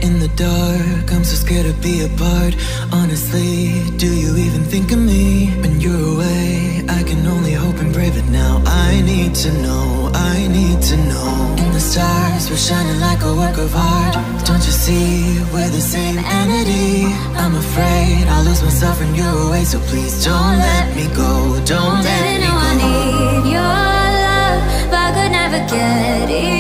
in the dark, I'm so scared to be apart. Honestly, do you even think of me? When you're away, I can only hope and pray, but now I need to know, I need to know. And the stars were shining like a work of art. Don't you see, we're the same entity? I'm afraid I'll lose myself when you're away, so please don't let me go, don't let me go. I need your love, but I could never get it.